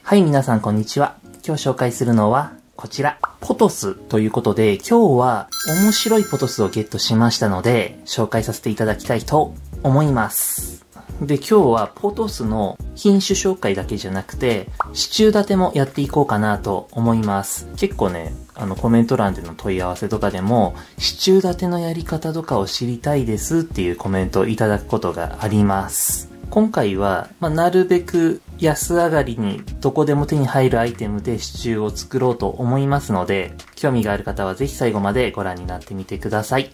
はい、皆さんこんにちは。今日紹介するのはこちら、ポトスということで、今日は面白いポトスをゲットしましたので、紹介させていただきたいと思います。で、今日はポトスの品種紹介だけじゃなくて、支柱立てもやっていこうかなと思います。結構ね、コメント欄での問い合わせとかでも、支柱立てのやり方とかを知りたいですっていうコメントをいただくことがあります。今回は、なるべく安上がりにどこでも手に入るアイテムで支柱を作ろうと思いますので、興味がある方はぜひ最後までご覧になってみてください。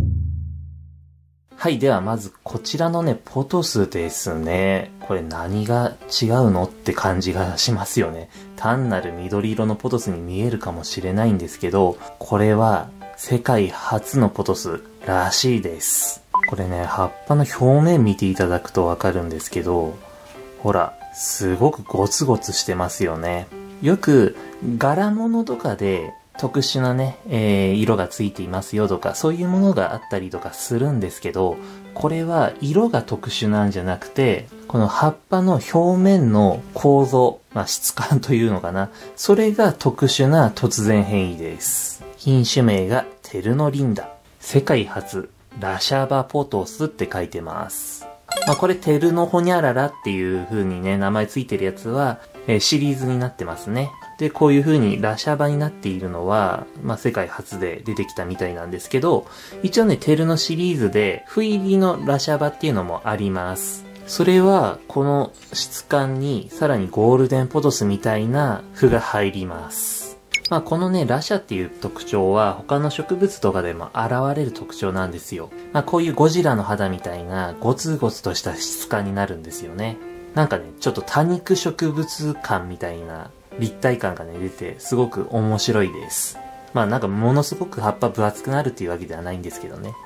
はい、ではまずこちらのね、ポトスですね。これ何が違うのって感じがしますよね。単なる緑色のポトスに見えるかもしれないんですけど、これは世界初のポトスらしいです。これね、葉っぱの表面見ていただくとわかるんですけど、ほら、すごくゴツゴツしてますよね。よく柄物とかで特殊なね、色がついていますよとか、そういうものがあったりとかするんですけど、これは色が特殊なんじゃなくて、この葉っぱの表面の構造、質感というのかな。それが特殊な突然変異です。品種名がテルノリンダ。世界初、ラシャバポトスって書いてます。これテルノホニャララっていう風にね、名前ついてるやつは、シリーズになってますね。で、こういう風にラシャバになっているのは、世界初で出てきたみたいなんですけど、一応ね、テルノシリーズで、斑入りのラシャバっていうのもあります。それは、この質感に、さらにゴールデンポトスみたいな斑が入ります。このね、ラシャっていう特徴は他の植物とかでも現れる特徴なんですよ。こういうゴジラの肌みたいなゴツゴツとした質感になるんですよね。なんかね、ちょっと多肉植物感みたいな立体感がね、出てすごく面白いです。なんかものすごく葉っぱ分厚くなるっていうわけではないんですけどね。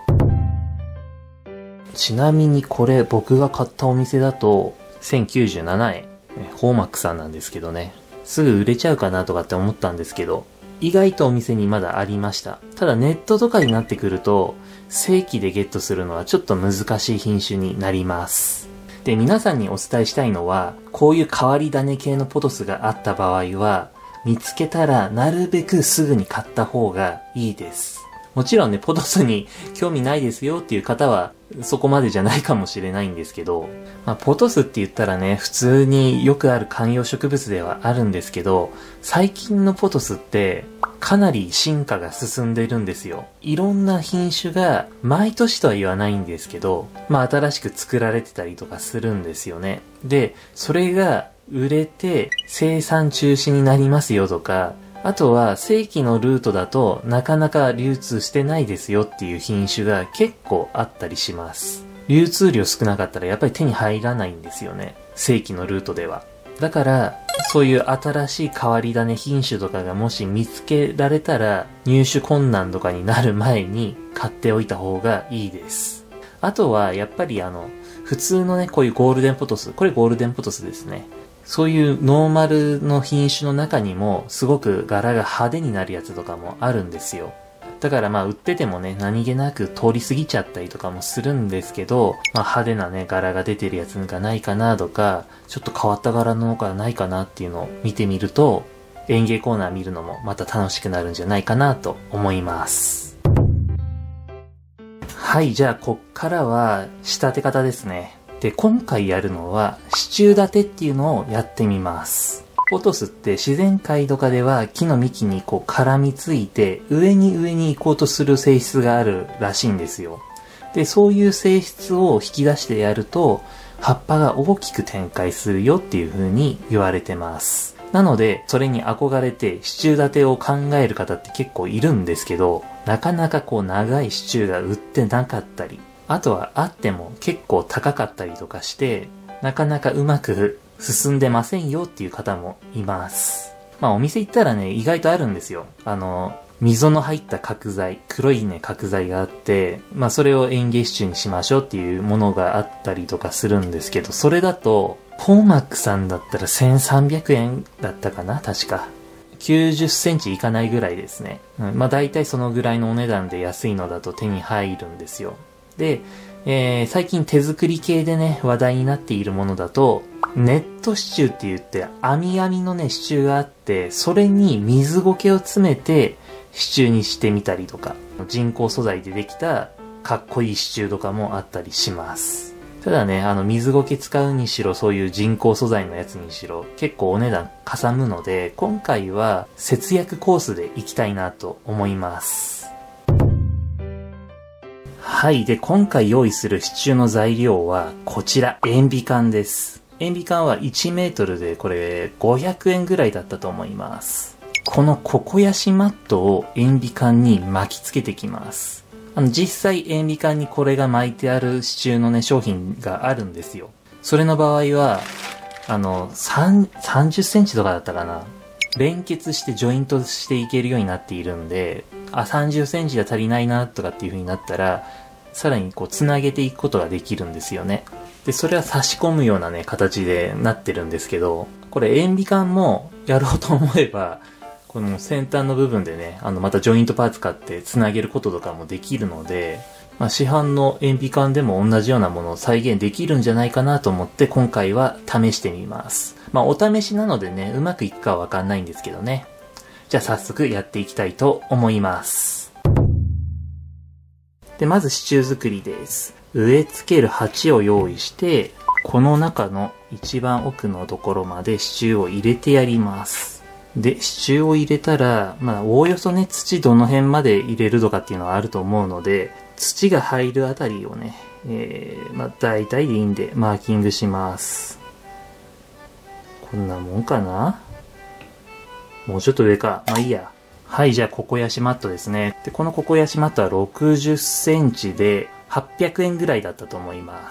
ちなみにこれ僕が買ったお店だと1097円。ホーマックさんなんですけどね。すぐ売れちゃうかなとかって思ったんですけど、意外とお店にまだありました。ただネットとかになってくると、正規でゲットするのはちょっと難しい品種になります。で、皆さんにお伝えしたいのは、こういう変わり種系のポトスがあった場合は、見つけたらなるべくすぐに買った方がいいです。もちろんね、ポトスに興味ないですよっていう方は、そこまでじゃないかもしれないんですけど、ポトスって言ったらね、普通によくある観葉植物ではあるんですけど、最近のポトスってかなり進化が進んでるんですよ。いろんな品種が毎年とは言わないんですけど、新しく作られてたりとかするんですよね。で、それが売れて生産中止になりますよとか、あとは正規のルートだとなかなか流通してないですよっていう品種が結構あったりします。流通量少なかったらやっぱり手に入らないんですよね。正規のルートでは。だからそういう新しい変わり種品種とかがもし見つけられたら入手困難とかになる前に買っておいた方がいいです。あとはやっぱり普通のね、こういうゴールデンポトス、これゴールデンポトスですね。そういうノーマルの品種の中にもすごく柄が派手になるやつとかもあるんですよ。だから売っててもね、何気なく通り過ぎちゃったりとかもするんですけど、派手なね、柄が出てるやつがないかなとか、ちょっと変わった柄のがないかなっていうのを見てみると、園芸コーナー見るのもまた楽しくなるんじゃないかなと思います。はい、じゃあこっからは仕立て方ですね。で、今回やるのは支柱立てっていうのをやってみます。ポトスって自然界とかでは木の幹に絡みついて上に行こうとする性質があるらしいんですよ。で、そういう性質を引き出してやると葉っぱが大きく展開するよっていう風に言われてます。なので、それに憧れて支柱立てを考える方って結構いるんですけど、なかなか長い支柱が売ってなかったり、あとはあっても結構高かったりとかして、なかなかうまく進んでませんよっていう方もいます。お店行ったらね、意外とあるんですよ。溝の入った角材、黒いね、角材があって、それを園芸支柱にしましょうっていうものがあったりとかするんですけど、それだと、ポーマックさんだったら1300円だったかな、確か。90センチいかないぐらいですね。だいたいそのぐらいのお値段で安いのだと手に入るんですよ。で、最近手作り系でね、話題になっているものだと、 ネットシチューって言って網のねシチューがあって、それに水苔を詰めてシチューにしてみたりとか、人工素材でできたかっこいいシチューとかもあったりします。ただね、水苔使うにしろ、そういう人工素材のやつにしろ、結構お値段かさむので、今回は節約コースでいきたいなと思います。はい。で、今回用意するシチューの材料は、こちら、塩ビ缶です。塩ビ缶は1メートルで、これ、500円ぐらいだったと思います。このココヤシマットを塩ビ缶に巻き付けてきます。実際塩ビ缶にこれが巻いてあるシチューのね、商品があるんですよ。それの場合は、30センチとかだったかな。連結してジョイントしていけるようになっているんで、30センチじゃ足りないなとかっていう風になったら、さらにこう、つなげていくことができるんですよね。で、それは差し込むようなね、形でなってるんですけど、これ塩ビ缶もやろうと思えば、この先端の部分でね、またジョイントパーツ買ってつなげることとかもできるので、市販の塩ビ缶でも同じようなものを再現できるんじゃないかなと思って今回は試してみます。お試しなのでね、うまくいくかはわかんないんですけどね。じゃあ早速やっていきたいと思います。で、まずシチュー作りです。植え付ける鉢を用意して、この中の一番奥のところまで支柱を入れてやります。で、支柱を入れたら、おおよそね、土どの辺まで入れるとかっていうのはあると思うので、土が入るあたりをね、大体でいいんでマーキングします。こんなもんかな？もうちょっと上か。いいや。はい、じゃあココヤシマットですね。で、このココヤシマットは60センチで800円ぐらいだったと思います。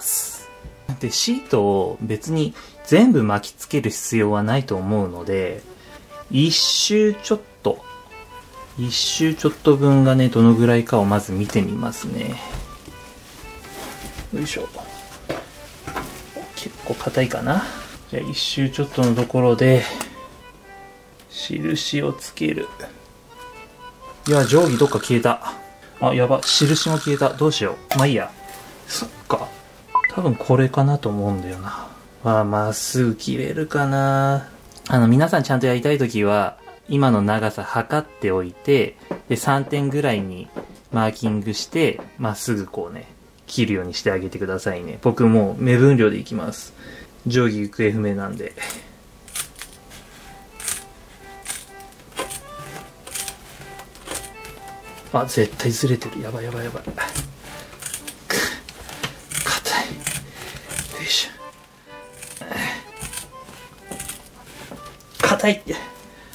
で、シートを別に全部巻きつける必要はないと思うので、一周ちょっと分がね、どのぐらいかをまず見てみますね。よいしょ。結構硬いかな。じゃあ一周ちょっとのところで、印をつける。いや、定規どっか消えた。やば。印も消えた。どうしよう。いいや。そっか。多分これかなと思うんだよな。まっすぐ切れるかな。皆さんちゃんとやりたいときは、今の長さ測っておいて、で、3点ぐらいにマーキングして、まっすぐこうね、切るようにしてあげてくださいね。僕もう目分量でいきます。定規行方不明なんで。絶対ずれてる。やばい。硬い。よいしょ。硬いって。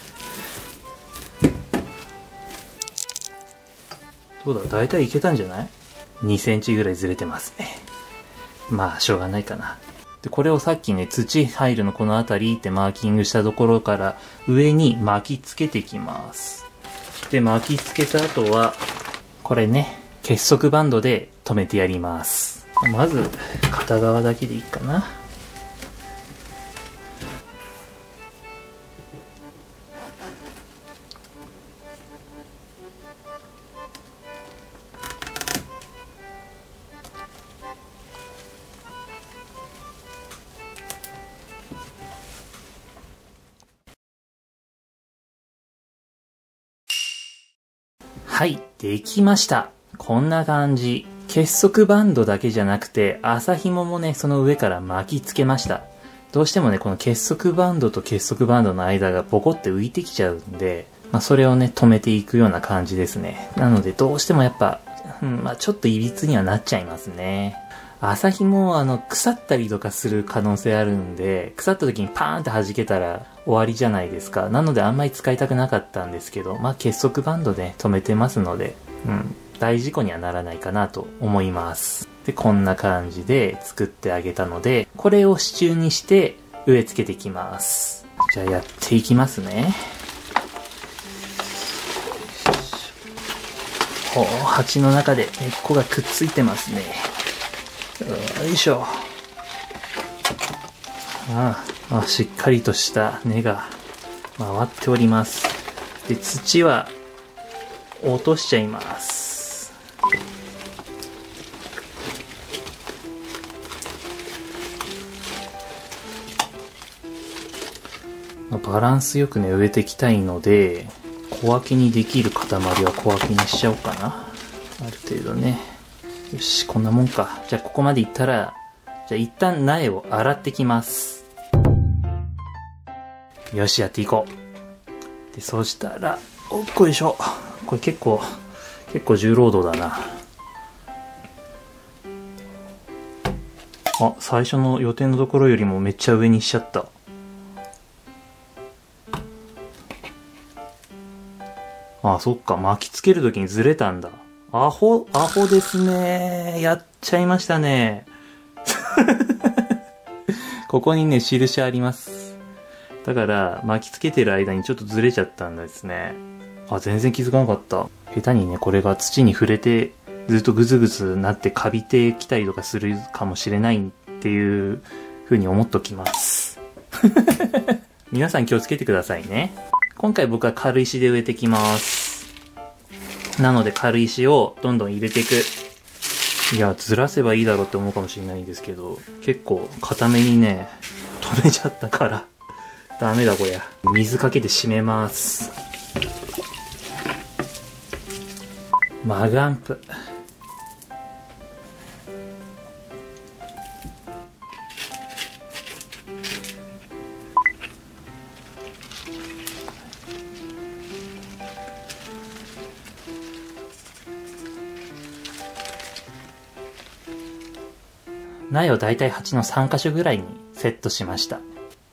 どうだ、大体いけたんじゃない？ 2 センチぐらいずれてますね。しょうがないかな。で、これをさっきね、土入るのこの辺りってマーキングしたところから上に巻きつけていきます。で、巻きつけた後は、これね、結束バンドで留めてやります。まず、片側だけでいいかな。はい、できました。こんな感じ。結束バンドだけじゃなくて、麻紐もね、その上から巻きつけました。どうしてもね、この結束バンドと結束バンドの間がポコって浮いてきちゃうんで、それをね、止めていくような感じですね。なので、どうしてもやっぱ、ちょっといびつにはなっちゃいますね。麻紐腐ったりとかする可能性あるんで、腐った時にパーンって弾けたら終わりじゃないですか。なのであんまり使いたくなかったんですけど、結束バンドで止めてますので、大事故にはならないかなと思います。で、こんな感じで作ってあげたので、これを支柱にして植え付けていきます。じゃあやっていきますね。鉢の中で根っこがくっついてますね。よいしょ。しっかりとした根が回っております。で、土は落としちゃいます。 バランスよくね、植えていきたいので、小分けにできる塊は小分けにしちゃおうかな。ある程度ね。よし、こんなもんか。じゃあここまでいったら、じゃあ一旦苗を洗ってきます。よし、やっていこう。で、そうしたら、おっこいしょ。これ結構重労働だな。あ、最初の予定のところよりもめっちゃ上にしちゃった。あ、そっか。巻きつけるときにずれたんだ。アホですね。やっちゃいましたね。ここにね、印あります。だから、巻きつけてる間にちょっとずれちゃったんですね。あ、全然気づかなかった。下手にね、これが土に触れて、ずっとグズグズなってカビてきたりとかするかもしれないっていう風に思っときます。皆さん気をつけてくださいね。今回僕は軽石で植えてきます。なので軽石をどんどん入れていく。いや、ずらせばいいだろうって思うかもしれないんですけど、結構固めにね、止めちゃったから、ダメだこりゃ。水かけて締めます。マグアンプ。苗をだいたい鉢の3箇所ぐらいにセットしました。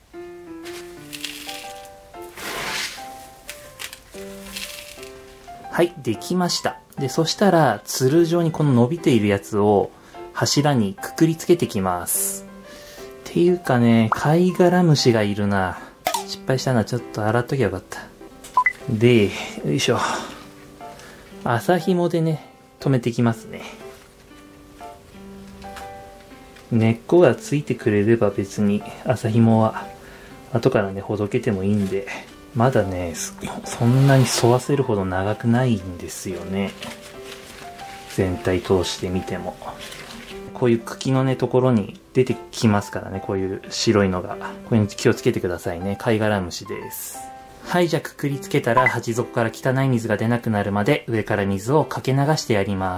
はい、できました。で、そしたら、つる状にこの伸びているやつを柱にくくりつけてきます。っていうかね、貝殻虫がいるな。失敗したな。ちょっと洗っときゃよかった。で、よいしょ。麻紐でね、留めていきますね。根っこがついてくれれば別に麻紐は後からね、ほどけてもいいんで、まだね、そんなに沿わせるほど長くないんですよね。全体通してみても。こういう茎のね、ところに出てきますからね、こういう白いのが。これに気をつけてくださいね。貝殻虫です。はい、じゃあくくりつけたら鉢底から汚い水が出なくなるまで上から水をかけ流してやります。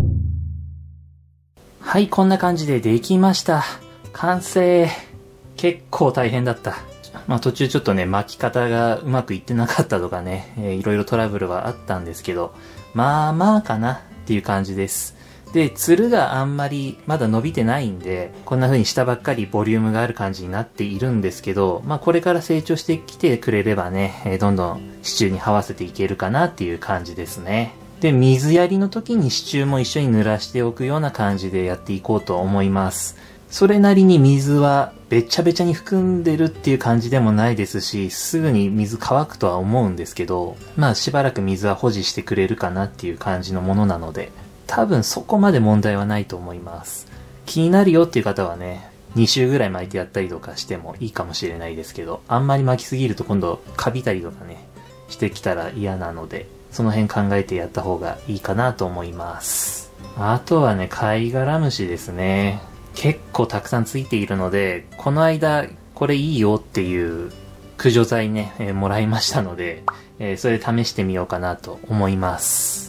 はい、こんな感じでできました。完成。結構大変だった。まあ途中ちょっとね、巻き方がうまくいってなかったとかね、いろいろトラブルはあったんですけど、まあまあかなっていう感じです。で、つるがあんまりまだ伸びてないんで、こんな風に下ばっかりボリュームがある感じになっているんですけど、まあこれから成長してきてくれればね、どんどん支柱に這わせていけるかなっていう感じですね。で、水やりの時に支柱も一緒に濡らしておくような感じでやっていこうと思います。それなりに水はべちゃべちゃに含んでるっていう感じでもないですし、すぐに水乾くとは思うんですけど、まあしばらく水は保持してくれるかなっていう感じのものなので、多分そこまで問題はないと思います。気になるよっていう方はね、2週ぐらい巻いてやったりとかしてもいいかもしれないですけど、あんまり巻きすぎると今度カビたりとかね、してきたら嫌なので、その辺考えてやった方がいいかなと思います。あとはね、貝殻虫ですね。結構たくさんついているので、この間これいいよっていう駆除剤ね、もらいましたので、それで試してみようかなと思います。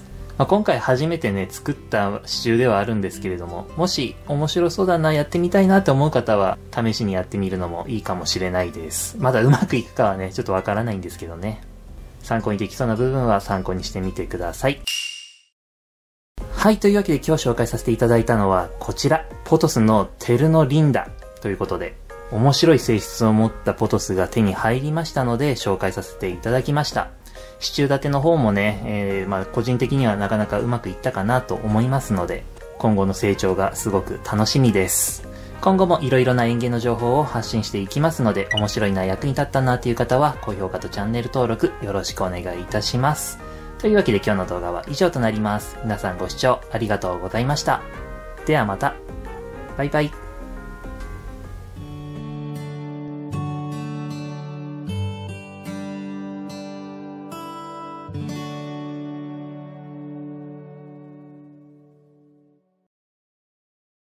まあ、今回初めてね、作った支柱ではあるんですけれども、もし面白そうだな、やってみたいなって思う方は、試しにやってみるのもいいかもしれないです。まだうまくいくかはね、ちょっとわからないんですけどね。参考にできそうな部分は参考にしてみてください。はい、というわけで今日紹介させていただいたのはこちら、ポトスのテルノリンダということで、面白い性質を持ったポトスが手に入りましたので紹介させていただきました。支柱立ての方もね、まあ個人的にはなかなかうまくいったかなと思いますので、今後の成長がすごく楽しみです。今後もいろいろな園芸の情報を発信していきますので、面白いな、役に立ったなという方は高評価とチャンネル登録よろしくお願いいたします。というわけで今日の動画は以上となります。皆さんご視聴ありがとうございました。ではまた。バイバイ。